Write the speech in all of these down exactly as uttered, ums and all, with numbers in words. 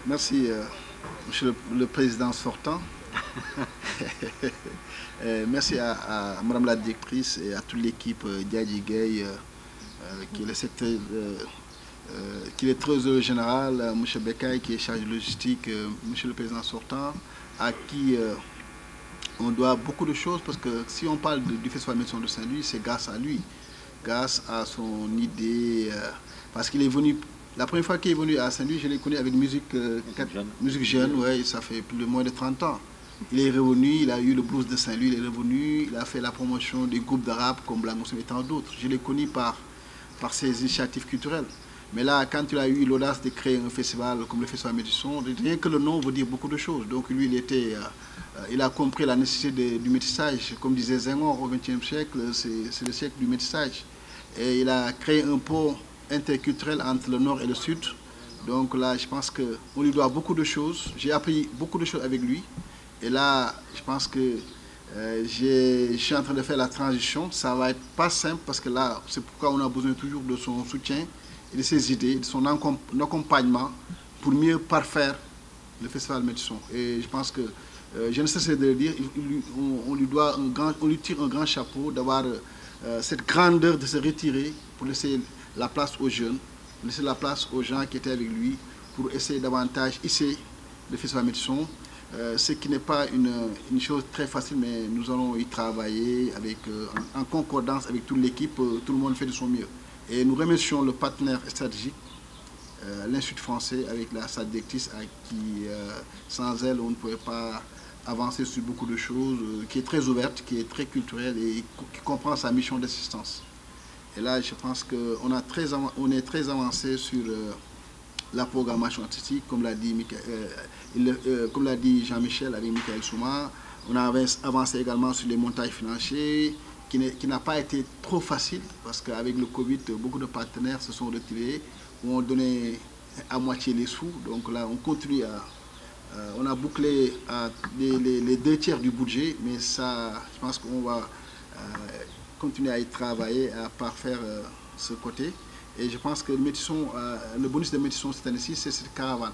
Merci, euh, Monsieur le, le Président sortant. Merci à, à Madame la Directrice et à toute l'équipe euh, Diadji Gueye, euh, euh, qui est le secteur, euh, euh, qui est le trésorier général, euh, M. Bekay, qui est chargé de logistique, euh, Monsieur le Président sortant, à qui euh, on doit beaucoup de choses, parce que si on parle de, du Festival Médecins de Saint-Louis, c'est grâce à lui, grâce à son idée, euh, parce qu'il est venu. La première fois qu'il est venu à Saint-Louis, je l'ai connu avec musique, euh, jeune. musique jeune, ouais, ça fait plus de moins de trente ans. Il est revenu, il a eu le blues de Saint-Louis, il est revenu, il a fait la promotion des groupes d'arabe comme Blanc Moussem et tant d'autres. Je l'ai connu par, par ses initiatives culturelles. Mais là, quand il a eu l'audace de créer un festival comme le Festival Métisson, rien que le nom veut dire beaucoup de choses. Donc lui, il, était, euh, il a compris la nécessité de, du métissage. Comme disait Senghor au vingtième siècle, c'est le siècle du métissage. Et il a créé un pont interculturel entre le nord et le sud. Donc là, je pense qu'on lui doit beaucoup de choses. J'ai appris beaucoup de choses avec lui. Et là, je pense que euh, je suis en train de faire la transition. Ça ne va être pas simple parce que là, c'est pourquoi on a besoin toujours de son soutien et de ses idées, de son accompagnement pour mieux parfaire le Festival Métisson. Et je pense que, euh, je ne cesse de le dire, il, on, on, lui doit un grand, on lui tire un grand chapeau d'avoir euh, cette grandeur de se retirer pour laisser la place aux jeunes, laisser la place aux gens qui étaient avec lui pour essayer davantage hisser le Festival Métisson. Euh, ce qui n'est pas une, une chose très facile, mais nous allons y travailler avec, euh, en, en concordance avec toute l'équipe. Euh, tout le monde fait de son mieux. Et nous remercions le partenaire stratégique, euh, l'Institut français, avec la, sa directrice, à qui, euh, sans elle, on ne pouvait pas avancer sur beaucoup de choses, euh, qui est très ouverte, qui est très culturelle et qui comprend sa mission d'assistance. Et là, je pense qu'on on est très avancé sur euh, la programmation artistique, comme l'a dit, euh, euh, comme l'a dit Jean-Michel avec Michael Souma. On a avancé également sur les montages financiers, qui n'a pas été trop facile, parce qu'avec le Covid, beaucoup de partenaires se sont retirés, ou ont donné à moitié les sous. Donc là, on continue à... Euh, on a bouclé à les, les, les deux tiers du budget, mais ça, je pense qu'on va euh, continuer à y travailler, à parfaire euh, ce côté. Et je pense que le, Métisson, euh, le bonus de Métisson cette année-ci, c'est cette caravane.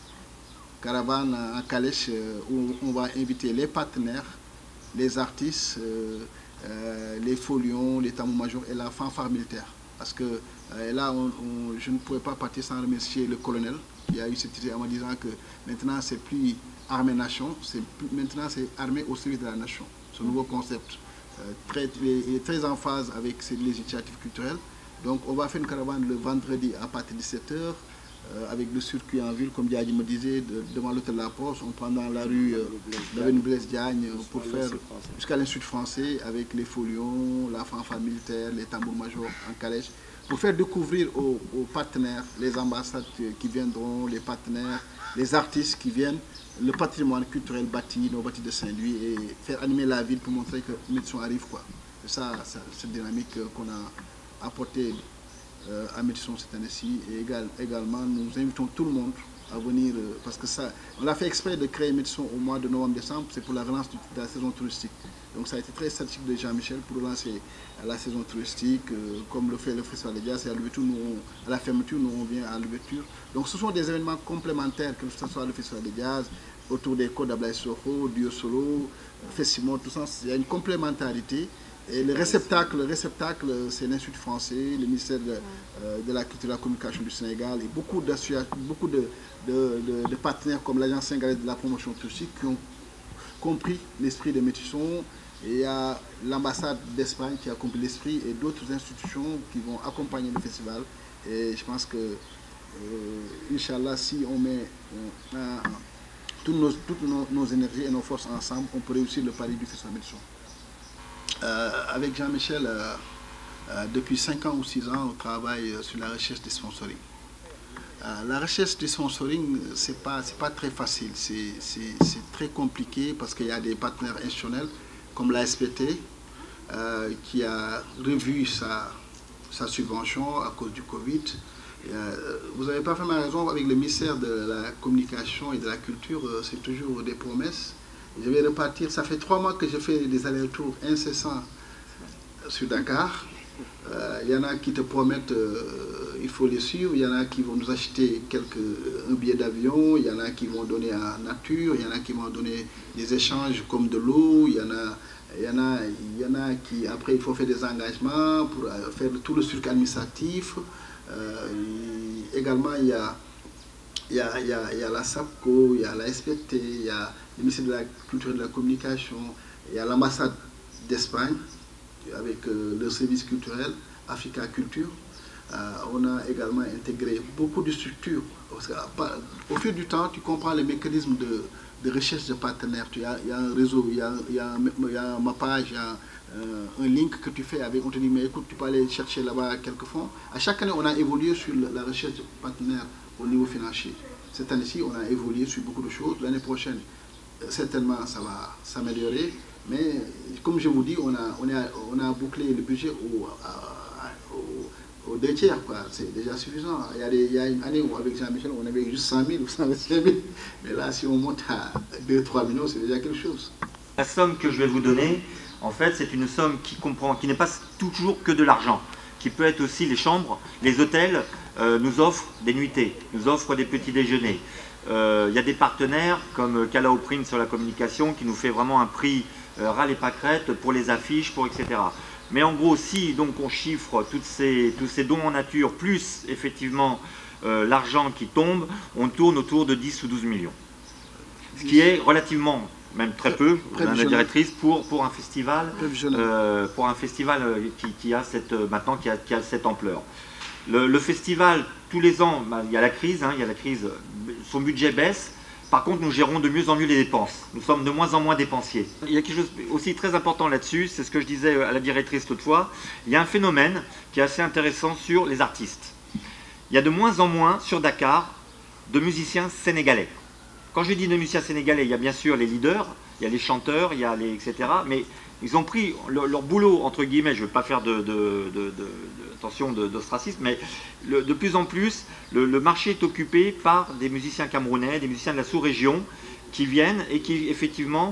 Caravane en calèche euh, où on va inviter les partenaires, les artistes, euh, euh, les folions, les tambours-majors et la fanfare militaire. Parce que euh, là, on, on, je ne pouvais pas partir sans remercier le colonel qui a eu cette idée en me disant que maintenant, c'est plus armée-nation, maintenant c'est armée au service de la nation. Ce nouveau concept euh, très, il est très en phase avec ces initiatives culturelles. Donc on va faire une caravane le vendredi à partir de dix-sept heures euh, avec le circuit en ville, comme Diadji me disait, de, devant l'hôtel de la Poste, on prend dans la rue euh, l'avenue Blaise Diagne pour faire jusqu'à l'Institut français avec les folions, la fanfare militaire, les tambours-majors en calèche, pour faire découvrir aux, aux partenaires, les ambassades qui viendront, les partenaires, les artistes qui viennent, le patrimoine culturel bâti, nos bâtis de Saint-Louis, et faire animer la ville pour montrer que Métisson arrive, quoi. C'est ça, cette dynamique qu'on a apporté euh, à Métisson cette année-ci. Et égal, également, nous invitons tout le monde à venir, euh, parce que ça, on a fait exprès de créer Métisson au mois de novembre-décembre, c'est pour la relance de la saison touristique. Donc ça a été très stratégique de Jean-Michel pour relancer la saison touristique, euh, comme le fait le Festival de Jazz, et à l'ouverture, nous, à la fermeture, nous on vient à l'ouverture. Donc ce sont des événements complémentaires, que ce soit le Festival de Jazz, autour des codes d'Ablaye Soro, Dio Solo, Festival, tout ça, il y a une complémentarité. Et le réceptacle, le réceptacle, c'est l'Institut français, le ministère de, euh, de la Culture et de la Communication du Sénégal, et beaucoup, beaucoup de, de, de, de partenaires comme l'Agence sénégalaise de la promotion touristique qui ont compris l'esprit de Métisson. Et il y a l'ambassade d'Espagne qui a compris l'esprit et d'autres institutions qui vont accompagner le festival. Et je pense que, euh, Inch'Allah, si on met euh, euh, toutes, nos, toutes nos, nos énergies et nos forces ensemble, on peut réussir le pari du festival Métisson. Euh, avec Jean-Michel, euh, euh, depuis cinq ans ou six ans, on travaille sur la recherche des sponsoring. Euh, la recherche des sponsoring, ce n'est pas, pas très facile, c'est très compliqué parce qu'il y a des partenaires institutionnels comme l'A S P T euh, qui a revu sa, sa subvention à cause du Covid. Euh, vous n'avez pas fait ma raison, avec le ministère de la Communication et de la Culture, euh, c'est toujours des promesses. Je vais repartir, ça fait trois mois que je fais des allers-retours incessants sur Dakar. Euh, il y en a qui te promettent euh, il faut les suivre. Il y en a qui vont nous acheter quelques, un billet d'avion, il y en a qui vont donner en nature, il y en a qui vont donner des échanges comme de l'eau, il y en a, il y en a, il y en a qui, après, il faut faire des engagements pour faire tout le circuit administratif. Euh, également, il y a, il y a, il y a, il y a la SAPCO, il y a la S P T, il y a le ministère de la Culture et de la Communication, il y a l'ambassade d'Espagne avec euh, le service culturel Africa Culture. Euh, on a également intégré beaucoup de structures. Parce que, au fil du temps, tu comprends les mécanismes de, de recherche de partenaires. Il y a, il y a un réseau, il y a, il y a, un, il y a un mappage, il y a euh, un link que tu fais avec, on te dit, mais écoute, tu peux aller chercher là-bas quelques fonds. À chaque année, on a évolué sur la recherche de partenaires au niveau financier. Cette année-ci, on a évolué sur beaucoup de choses. L'année prochaine, certainement, ça va s'améliorer. Mais comme je vous dis, on a, on a, on a bouclé le budget au, à, au, au deux tiers. C'est déjà suffisant. Il y, a des, il y a une année où avec Jean-Michel, on avait juste cent mille ou cent vingt-cinq mille. Mais là, si on monte à deux à trois millions, c'est déjà quelque chose. La somme que je vais vous donner, en fait, c'est une somme qui comprend, qui n'est pas toujours que de l'argent, qui peut être aussi les chambres, les hôtels euh, nous offrent des nuitées, nous offrent des petits déjeuners. Il euh, y a des partenaires comme Calao Print sur la communication qui nous fait vraiment un prix euh, ras les pâquerettes pour les affiches, pour et cetera. Mais en gros, si donc on chiffre toutes ces, tous ces dons en nature, plus effectivement euh, l'argent qui tombe, on tourne autour de dix ou douze millions. Ce qui est relativement, même très peu, Madame la directrice, pour, pour un festival, euh, pour un festival qui, qui a cette, maintenant qui a, qui a cette ampleur. Le, le festival, tous les ans, bah, il y a la crise, hein, il y a la crise, son budget baisse. Par contre, nous gérons de mieux en mieux les dépenses. Nous sommes de moins en moins dépensiers. Il y a quelque chose aussi très important là-dessus, c'est ce que je disais à la directrice l'autre fois. Il y a un phénomène qui est assez intéressant sur les artistes. Il y a de moins en moins sur Dakar de musiciens sénégalais. Quand je dis de musiciens sénégalais, il y a bien sûr les leaders, il y a les chanteurs, il y a les et cetera. Mais ils ont pris leur, leur boulot, entre guillemets, je ne veux pas faire de, de, de, de, de attention d'ostracisme, mais le, de plus en plus, le, le marché est occupé par des musiciens camerounais, des musiciens de la sous-région, qui viennent et qui, effectivement,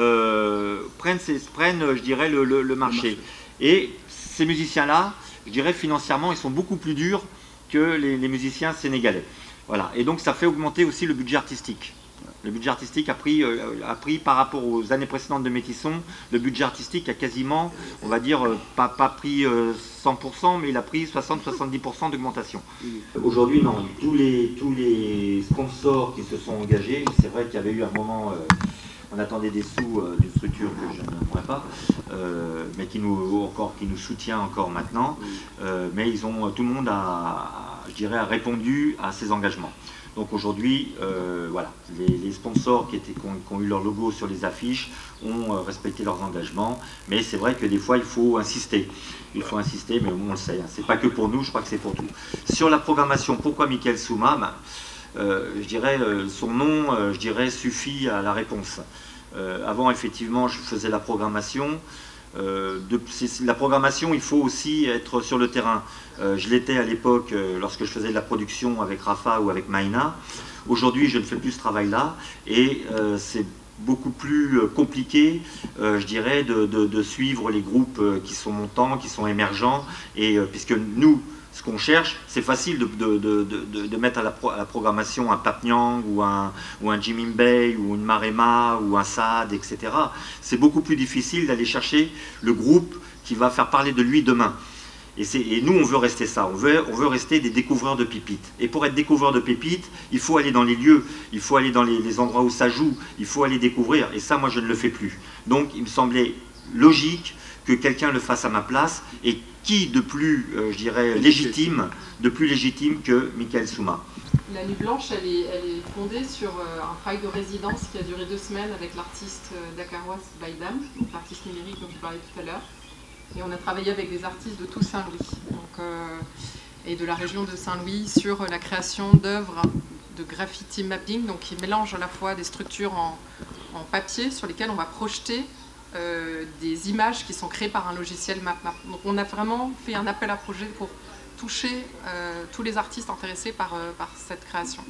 euh, prennent, ces, prennent, je dirais, le, le, le marché. Et ces musiciens-là, je dirais, financièrement, ils sont beaucoup plus durs que les, les musiciens sénégalais. Voilà. Et donc, ça fait augmenter aussi le budget artistique. Le budget artistique a pris, euh, a pris par rapport aux années précédentes de Métisson, le budget artistique a quasiment, on va dire, euh, pas, pas pris euh, cent pour cent, mais il a pris soixante à soixante-dix pour cent d'augmentation. Aujourd'hui, non, tous les, tous les sponsors qui se sont engagés, c'est vrai qu'il y avait eu un moment, euh, on attendait des sous euh, d'une structure que je ne pourrais pas, euh, mais qui nous, encore, qui nous soutient encore maintenant, euh, mais ils ont, tout le monde a, je dirais, a répondu à ces engagements. Donc aujourd'hui, euh, voilà, les, les sponsors qui, étaient, qui, ont, qui ont eu leur logo sur les affiches ont euh, respecté leurs engagements. Mais c'est vrai que des fois, il faut insister. Il faut insister, mais on le sait. Hein, c'est pas que pour nous, je crois que c'est pour tout. Sur la programmation, pourquoi Mickaël Souma? Ben, euh, je dirais, euh, son nom, euh, je dirais, suffit à la réponse. Euh, avant, effectivement, je faisais la programmation. Euh, de, la programmation, il faut aussi être sur le terrain. Euh, je l'étais à l'époque euh, lorsque je faisais de la production avec Rafa ou avec Maïna. Aujourd'hui, je ne fais plus ce travail-là et euh, c'est beaucoup plus compliqué, euh, je dirais, de, de, de suivre les groupes euh, qui sont montants, qui sont émergents. Et euh, puisque nous, ce qu'on cherche, c'est facile de, de, de, de, de mettre à la, pro, à la programmation un Pape Niang ou un, ou un Jimmy Bay ou une Marema ou un Saad, et cetera. C'est beaucoup plus difficile d'aller chercher le groupe qui va faire parler de lui demain. Et, et nous, on veut rester ça, on veut, on veut rester des découvreurs de pépites. Et pour être découvreur de pépites, il faut aller dans les lieux, il faut aller dans les, les endroits où ça joue, il faut aller découvrir. Et ça, moi, je ne le fais plus. Donc, il me semblait logique que quelqu'un le fasse à ma place. Et qui de plus, euh, je dirais, légitime, de plus légitime que Mickaël Souma. La Nuit Blanche, elle est, elle est fondée sur euh, un travail de résidence qui a duré deux semaines avec l'artiste euh, dakaroise Baïdam, l'artiste numérique dont je parlais tout à l'heure. Et on a travaillé avec des artistes de tout Saint-Louis euh, et de la région de Saint-Louis sur la création d'œuvres de graffiti mapping, donc qui mélangent à la fois des structures en, en papier sur lesquelles on va projeter euh, des images qui sont créées par un logiciel MapMap. Donc on a vraiment fait un appel à projet pour toucher euh, tous les artistes intéressés par, euh, par cette création.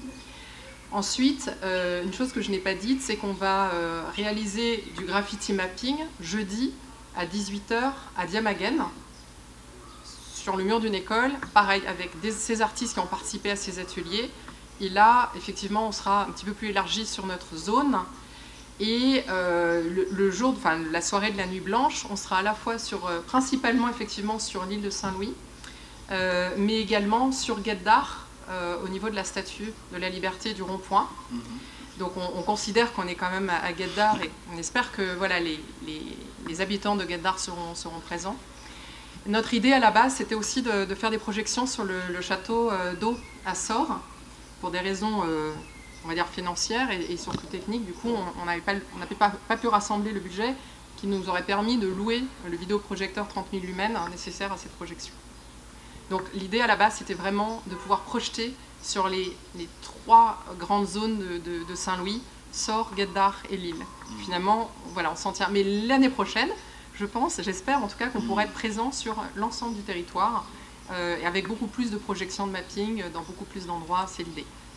Ensuite, euh, une chose que je n'ai pas dite, c'est qu'on va euh, réaliser du graffiti mapping jeudi à dix-huit heures à Diamaguène, sur le mur d'une école, pareil, avec des, ces artistes qui ont participé à ces ateliers. Et là, effectivement, on sera un petit peu plus élargi sur notre zone. Et euh, le, le jour, enfin, la soirée de la Nuit Blanche, on sera à la fois sur, euh, principalement effectivement sur l'île de Saint-Louis, euh, mais également sur Guet d'Art, euh, au niveau de la statue de la Liberté du rond-point. Mm-hmm. Donc on, on considère qu'on est quand même à, à Guet d'Art et on espère que voilà, les, les, les habitants de Guet d'Art seront, seront présents. Notre idée à la base, c'était aussi de, de faire des projections sur le, le château euh, d'eau à Sort, pour des raisons euh, on va dire financières et, et surtout techniques. Du coup, on n'avait pas, pas, pas pu rassembler le budget qui nous aurait permis de louer le vidéoprojecteur trente mille lumens hein, nécessaire à cette projection. Donc l'idée à la base, c'était vraiment de pouvoir projeter sur les, les trois grandes zones de, de, de Saint-Louis, Sort, Guet d'Art et Lille. Mmh. Finalement, voilà, on s'en tient. Mais l'année prochaine, je pense, j'espère en tout cas qu'on pourra être présent sur l'ensemble du territoire euh, et avec beaucoup plus de projections de mapping dans beaucoup plus d'endroits, c'est l'idée.